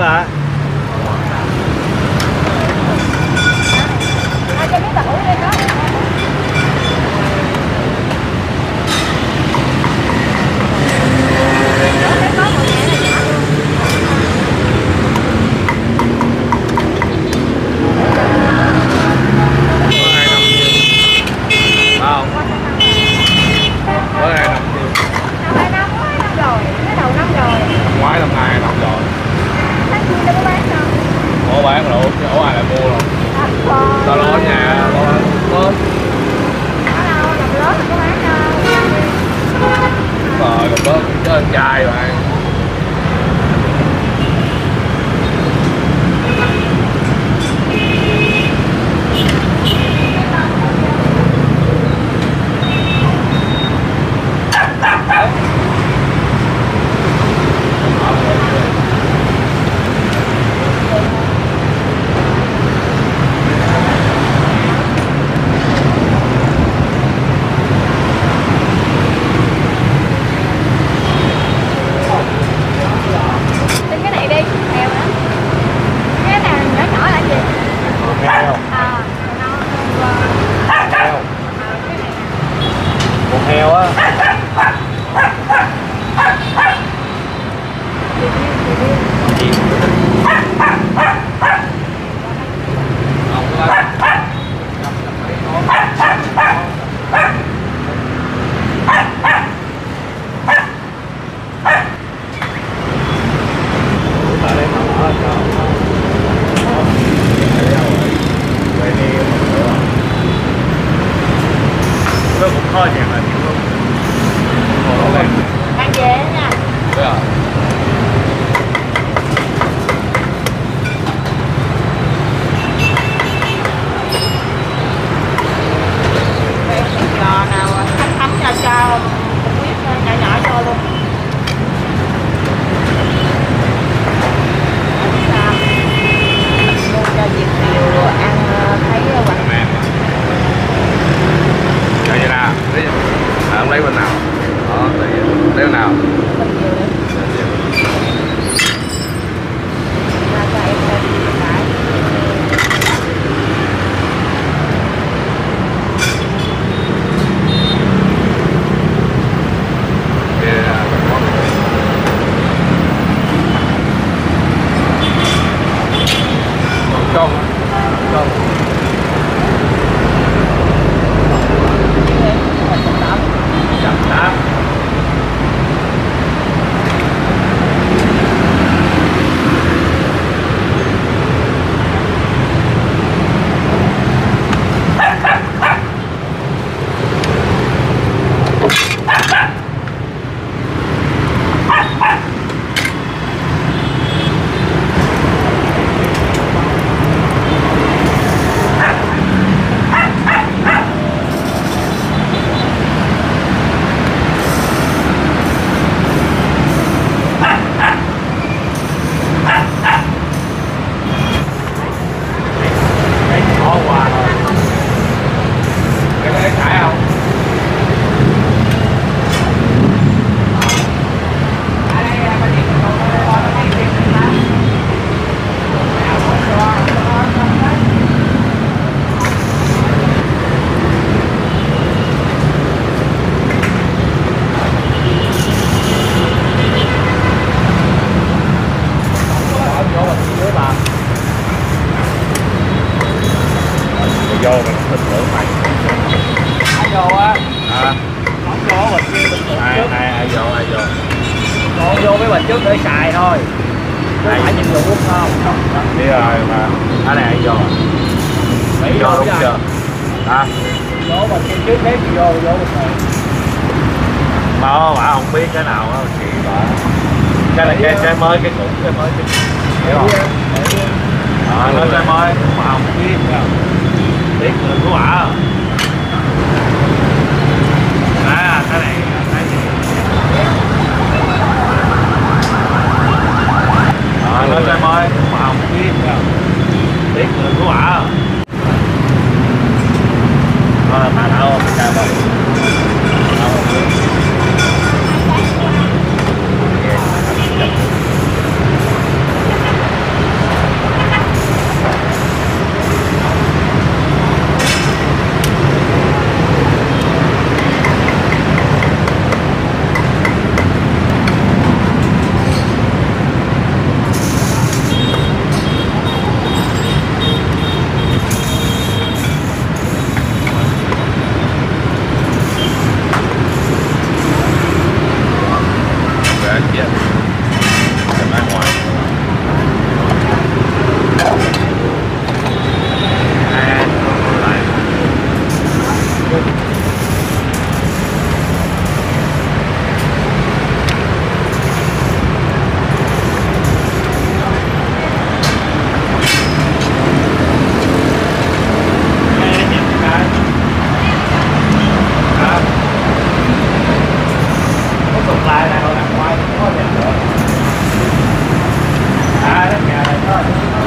hả? Cho miếng tỏi đây đó. Bán luôn, ủa ai lại mua luôn? Tao lo ở nhà, lo lớn. Gặp lớn thì có bán đâu. Rồi, gặp lớn chứ anh trai rồi. Heo á. Nó cũng thôi chẳng là nhiều luôn. Ăn về nha. Đúng rồi. Giò nào thấm cho biết nhỏ nhỏ cho luôn. Mua cho Việt kiều ăn thấy quạnh em. Đây vậy nào, không lấy bên nào. Đó, lấy bên nào. Vô mình thịt lửa mày. Ai vô á? À. Không vô bịch kia bịch trước. Ai vô. Còn vô mấy bịch trước để xài thôi. Chứ phải nhìn vô quốc không? Đi rồi mà. Ở này ai vô. Mỹ vô đúng chưa? Hả? Vô bịch kia trước bếp vô bịch này. Mà bà không biết cái nào á chị bà. Cái này cái mới cái cũ cái mới cái hiểu không? Nó cái mới mà không biết biết người của bà. À cái này cái gì? Nó cái mới mà không biết người của bà. Bà đâu mà cha bà. lại này, đặt ngoài có đẹp rồi. Đất nhà này có.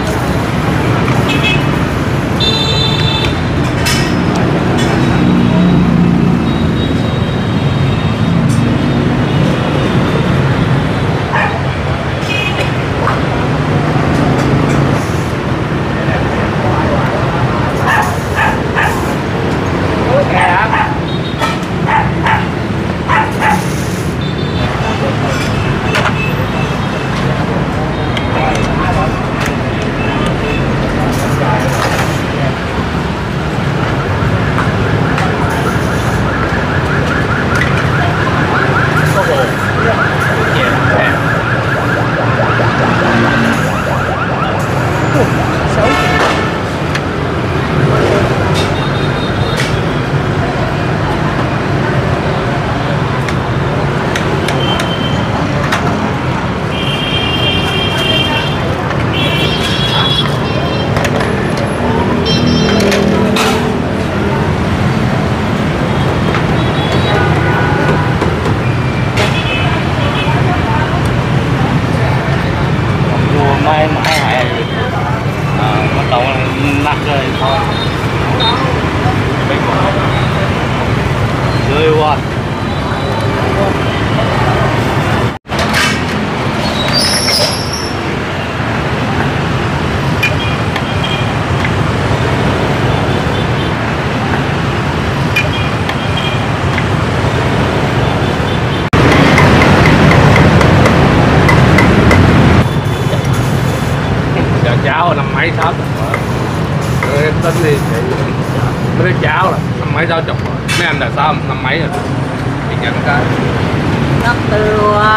Cháo năm mấy 60 rồi em tính đi thì mấy đứa cháo là năm mấy 60 rồi, mấy anh là sao năm mấy rồi thì nhận cái Nắp từ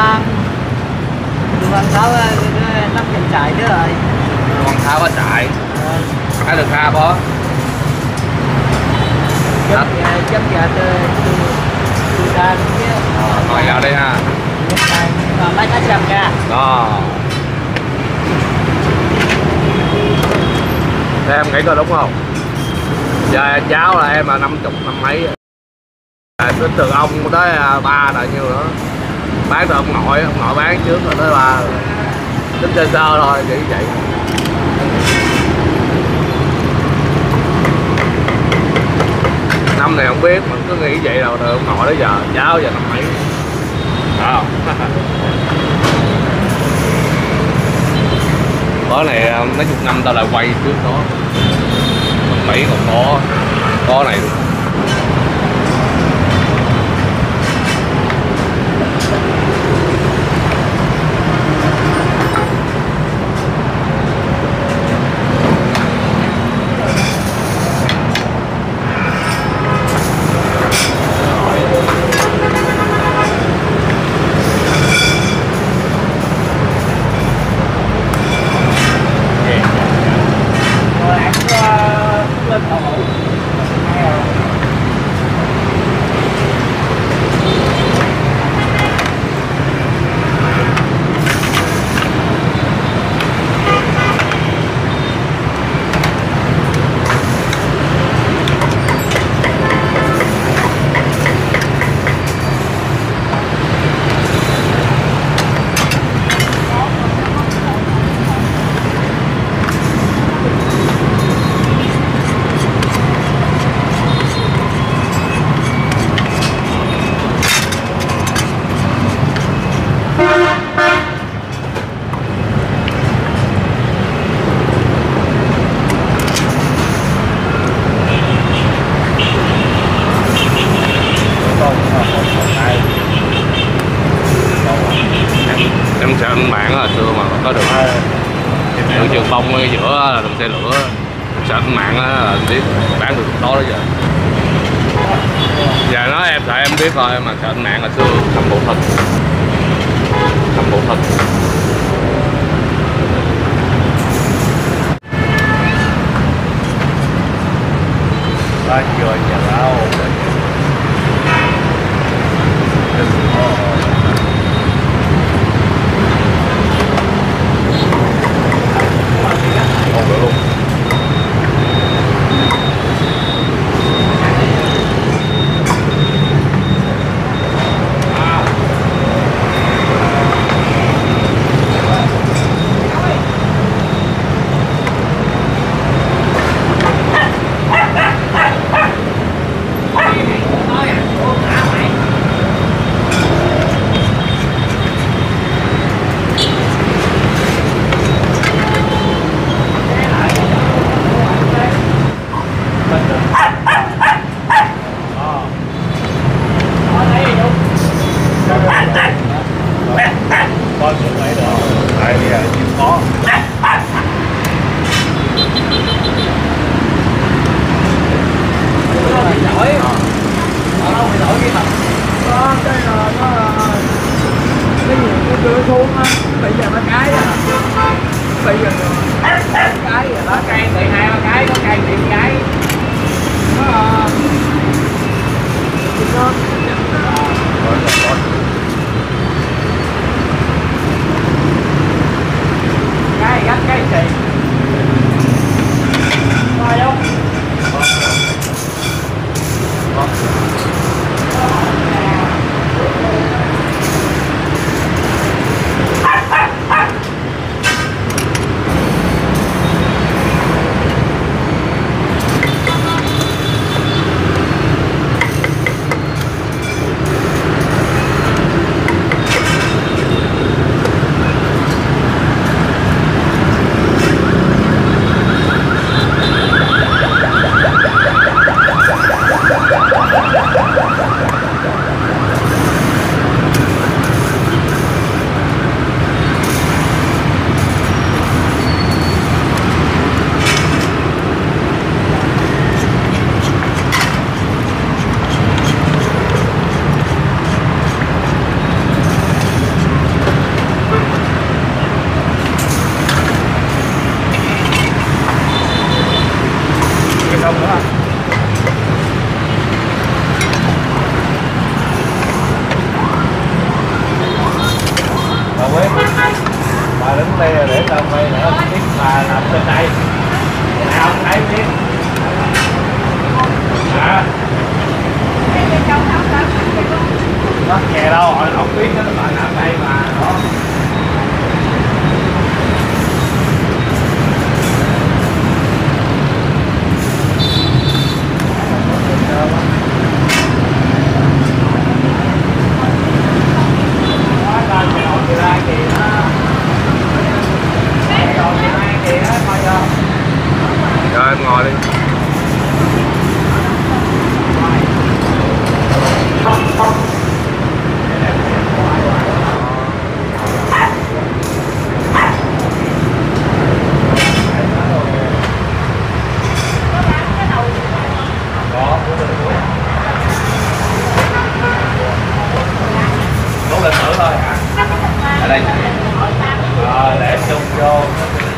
Hoàng Tháo nắp trên trại nữa rồi. Hoàng Tháo có trại ai được kha bó Chấm giờ từ ra chứ. ngồi vào đây ha. Còn mấy cá sầm ra. Đó. Thế em nghĩ có đúng không? Giờ cháu là em là 50 năm mấy. Tính từ ông tới ba là nhiêu nữa. Bán từ ông nội bán trước rồi tới ba. Tính sơ sơ thôi, chỉ vậy. Năm này không biết mà cứ nghĩ vậy đâu từ ông nội tới giờ, cháu giờ năm mấy. Đó. Có này mấy chục năm tao lại quay trước đó. Mỹ còn có này luôn. Em sợ anh bạn hồi xưa mà có đường trường bông ở giữa là đường xe lửa, sợ anh mạng là biết bán được đó giờ. Giờ nói em sợ em biết thôi mà sợ anh mạng hồi xưa thầm bộ thật. Ba giờ nhà lao. Không được luôn. để tao quay để ông biết bà làm trên đây. Nè ông thấy biết. Hả? Nó kè đâu, họ không biết đó, bà làm đây mà đó. Rồi em ngồi đi. Đúng lịch sử thôi hả? Ở đây. Để chung vô.